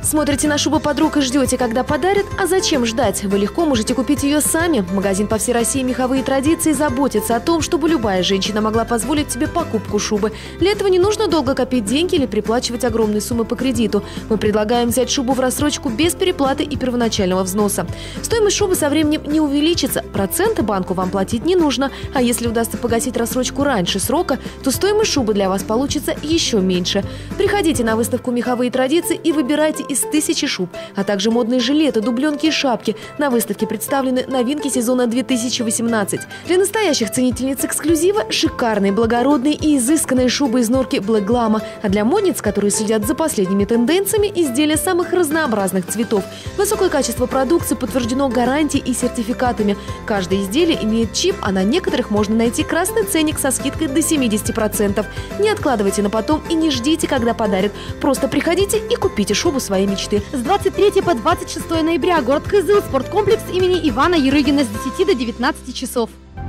Смотрите на шубу подруг и ждете, когда подарят? А зачем ждать? Вы легко можете купить ее сами. Магазин по всей России «Меховые традиции» заботится о том, чтобы любая женщина могла позволить себе покупку шубы. Для этого не нужно долго копить деньги или переплачивать огромные суммы по кредиту. Мы предлагаем взять шубу в рассрочку без переплаты и первоначального взноса. Стоимость шубы со временем не увеличится, проценты банку вам платить не нужно. А если удастся погасить рассрочку раньше срока, то стоимость шубы для вас получится еще меньше. Приходите на выставку «Меховые традиции» и выбирайте из 1000 шуб, а также модные жилеты, дубленки и шапки. На выставке представлены новинки сезона 2018. Для настоящих ценительниц эксклюзива шикарные, благородные и изысканные шубы из норки Black Glam, а для модниц, которые следят за последними тенденциями, изделия самых разнообразных цветов. Высокое качество продукции подтверждено гарантией и сертификатами. Каждое изделие имеет чип, а на некоторых можно найти красный ценник со скидкой до 70%. Не откладывайте на потом и не ждите, когда подарят. Просто приходите и купите шубу своей мечты. С 23 по 26 ноября город Кызыл, спорткомплекс имени Ивана Ярыгина с 10 до 19 часов.